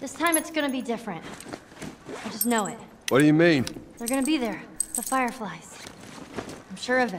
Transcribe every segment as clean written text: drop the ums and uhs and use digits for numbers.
This time it's gonna be different. I just know it. What do you mean? They're gonna be there. The Fireflies. I'm sure of it.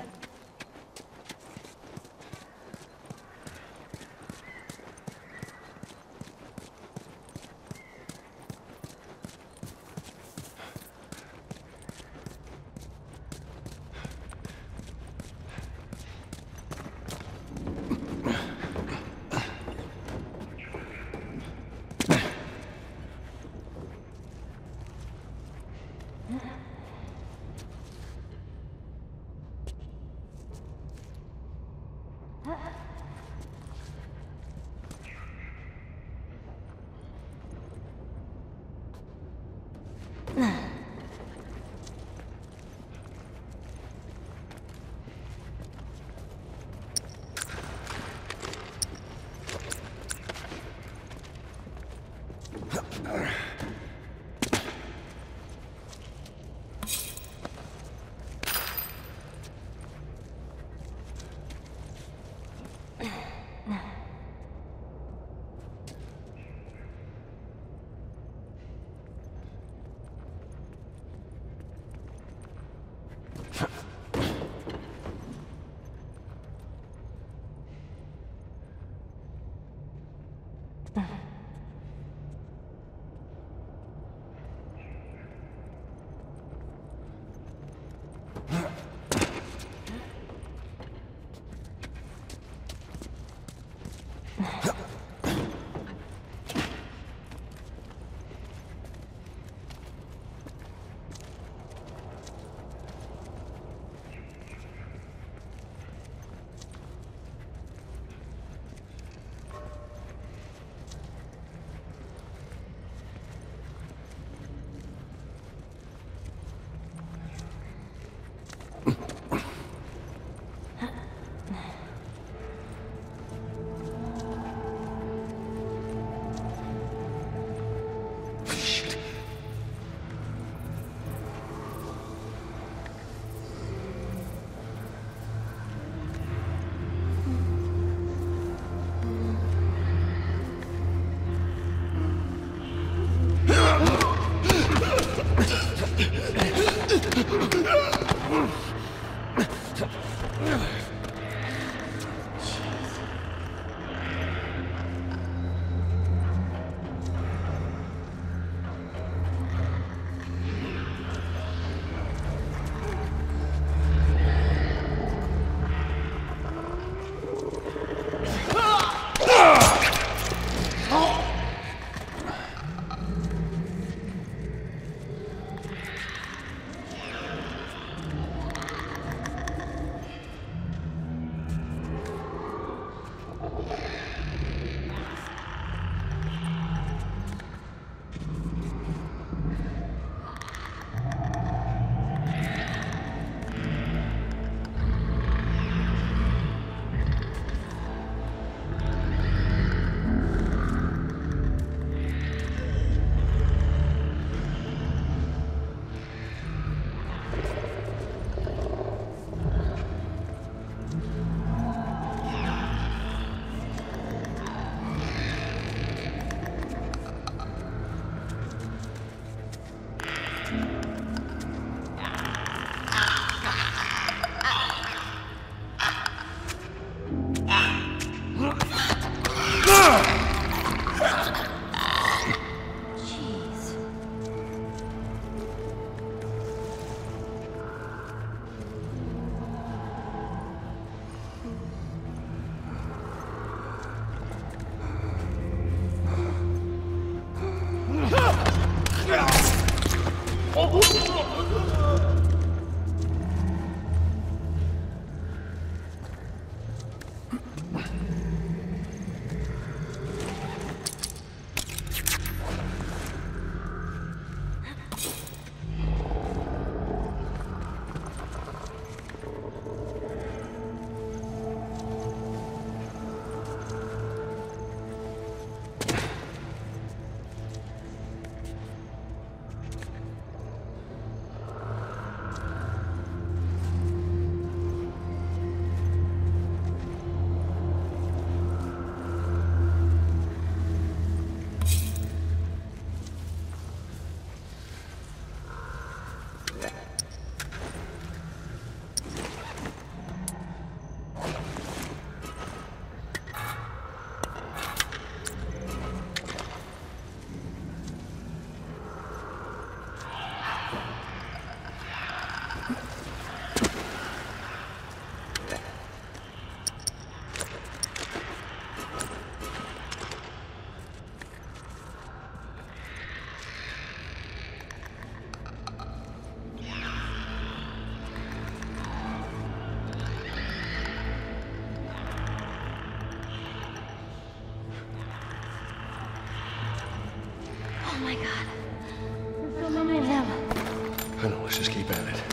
my god. There's so many of them. I know, let's just keep at it.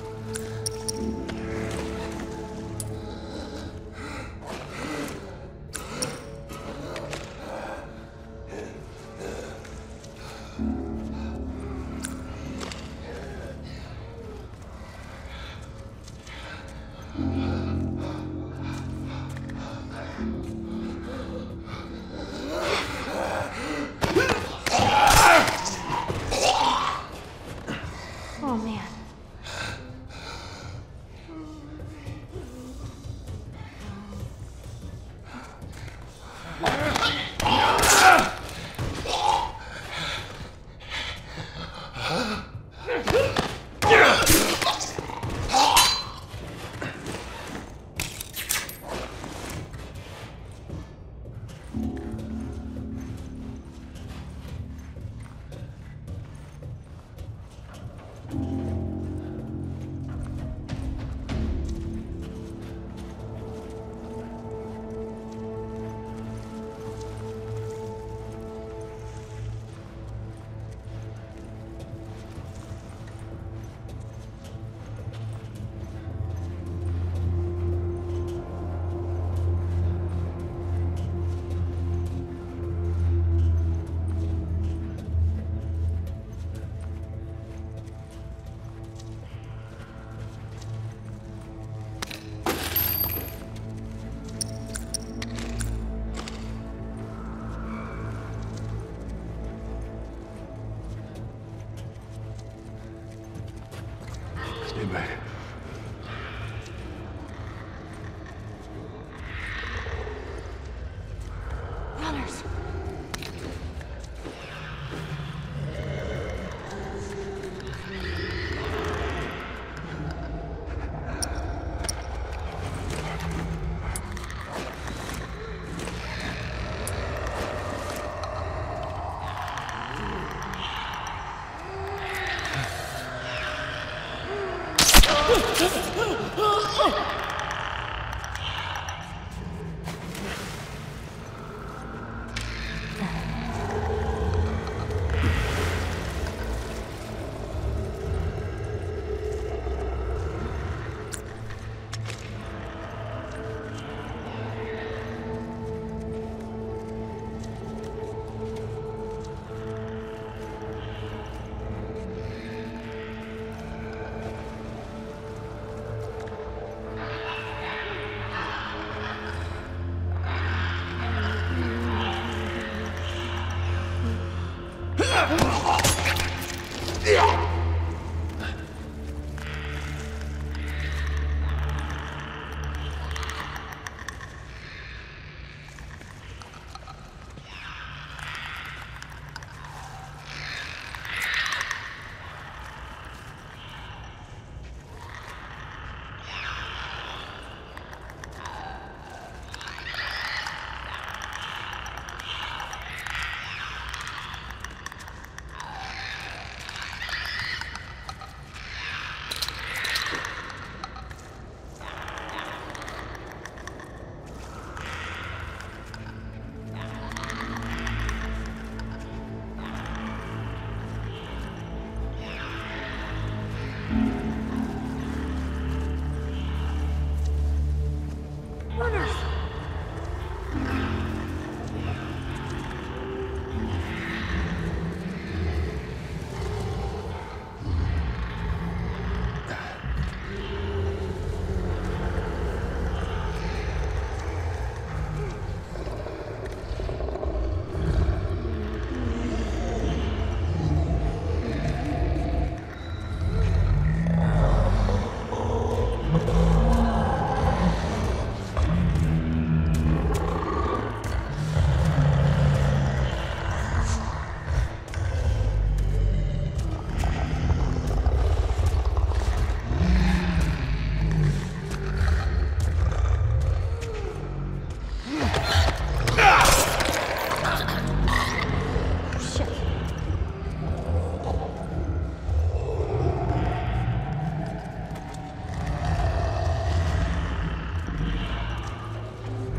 Oh man. Stay back. Runners. Runners.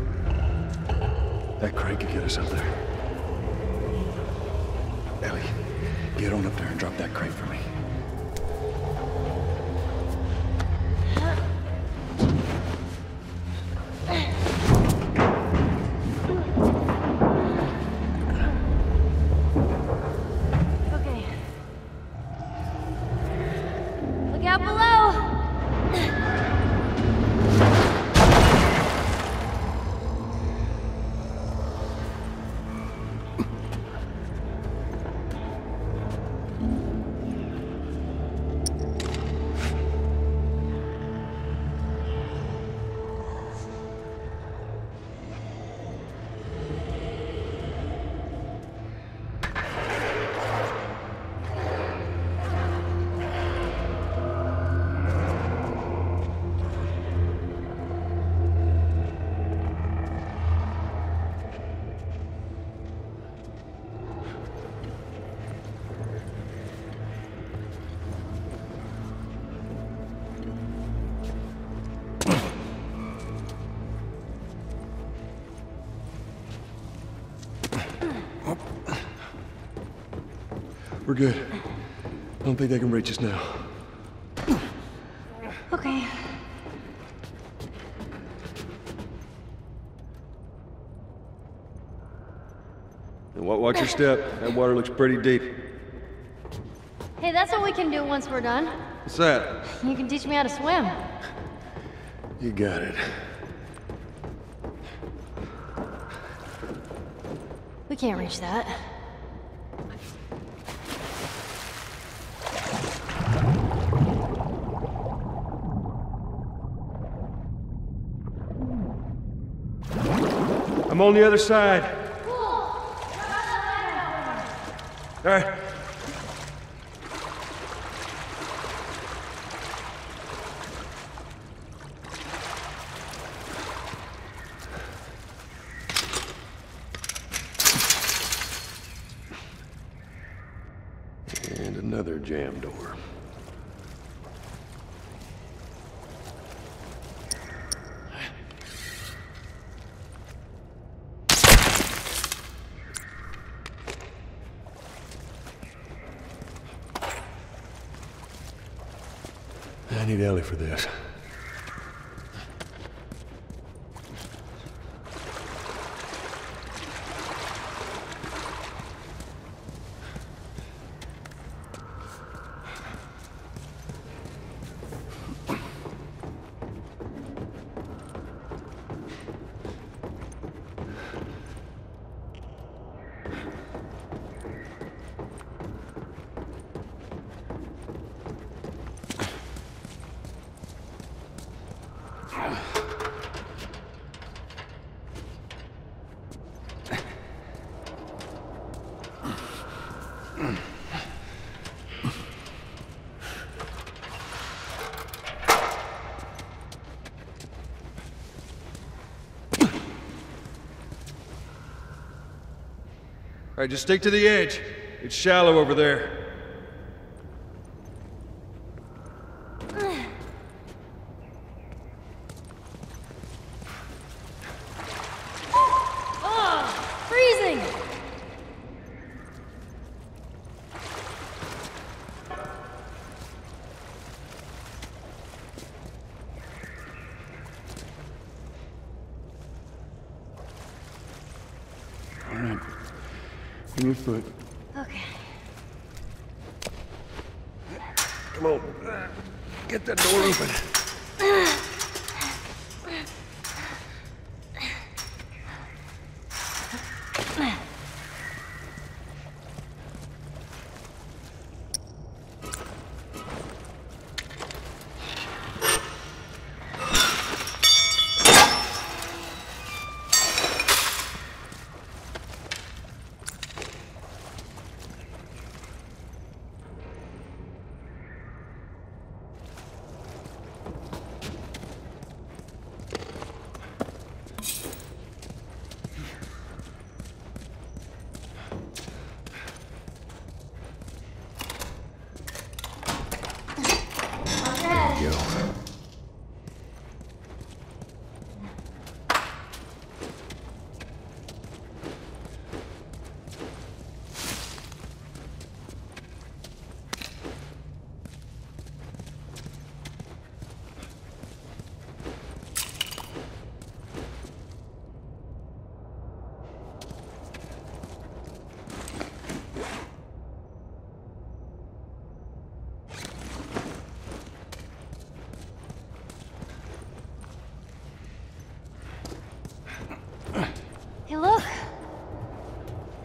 That crate could get us up there. Ellie. Get on up there and drop that crate for me. Okay. Look out below! We're good. I don't think they can reach us now. Okay. And watch your step. That water looks pretty deep. Hey, that's what we can do once we're done. What's that? You can teach me how to swim. You got it. We can't reach that. I'm on the other side. Cool. All right. And another jam door. I need Ellie for this. All right, just stick to the edge. It's shallow over there. Freezing! All right. Give me your foot. Okay. Come on. Get that door open.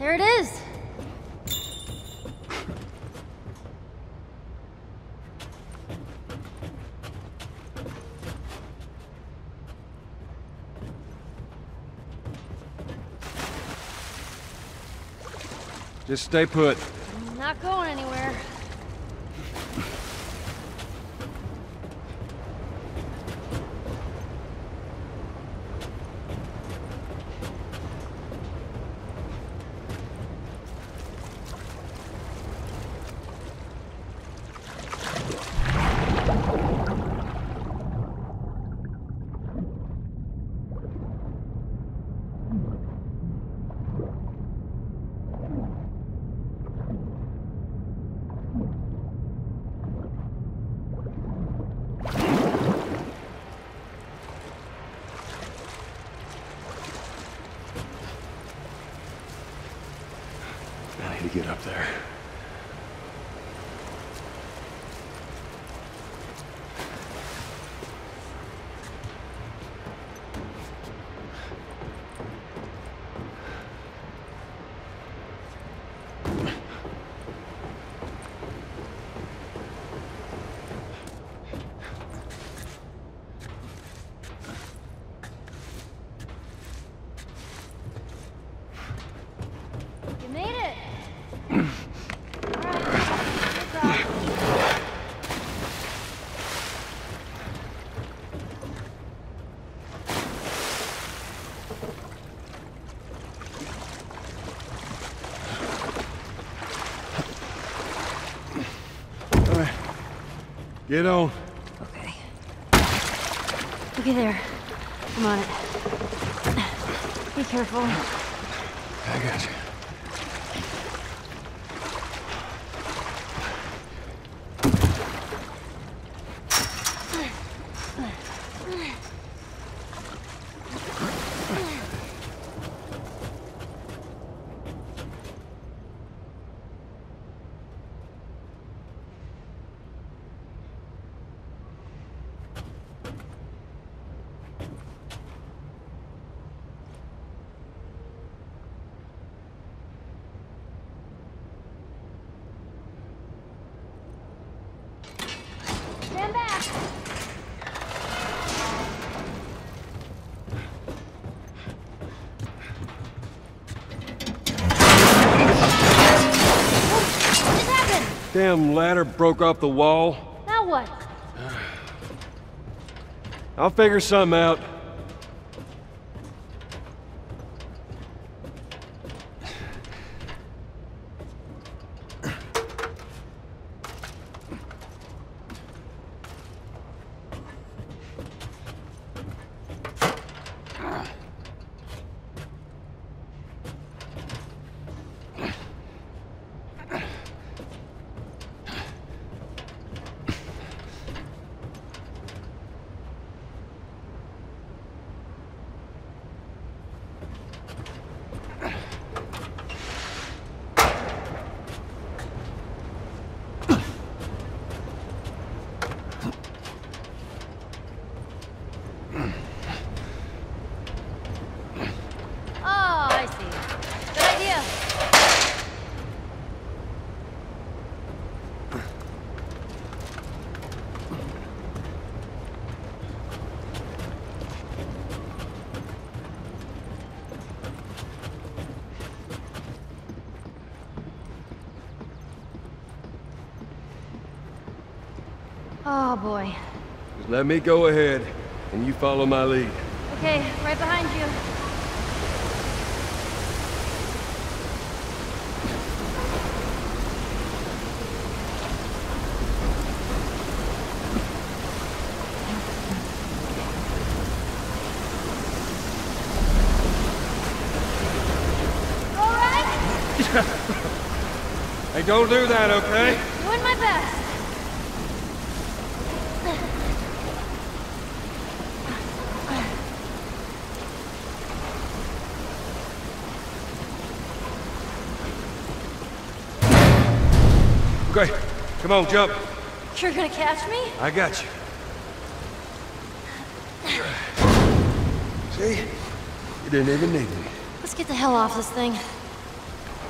There it is. Just stay put. Not going anywhere. I need to get up there. You made it. All right, no problem. All right. Get on. Okay. Okay, there. I'm on it. Be careful. I got you. Stand back. What just happened? Damn ladder broke off the wall. Now what? I'll figure something out. Oh, I see. Good idea. Oh boy. Just let me go ahead, and you follow my lead. Okay, right behind you. All right? Hey, don't do that, okay? Doing my best. Okay, come on, jump. You're gonna catch me? I got you. See? You didn't even need me. Let's get the hell off this thing.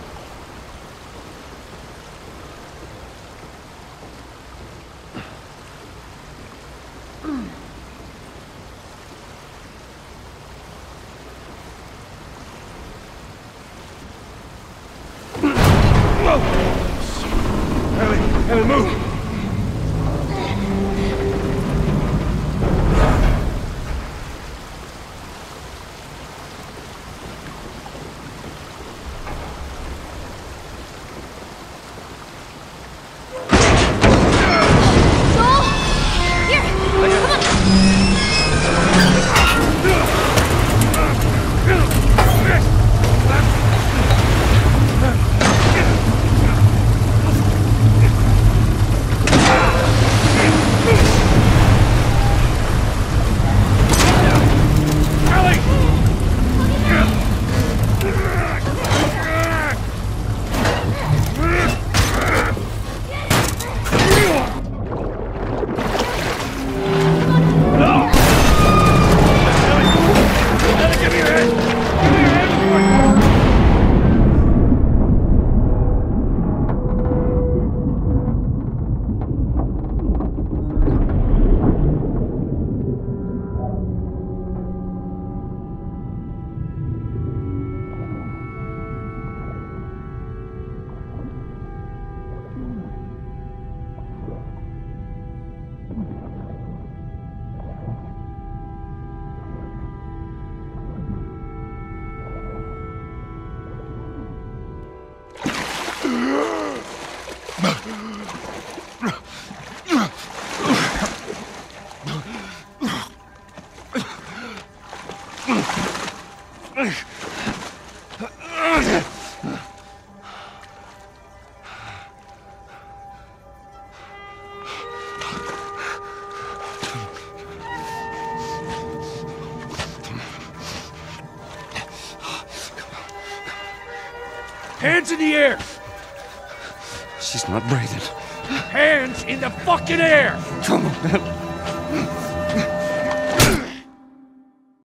Hands in the air! She's not breathing. Hands in the fucking air! Come on,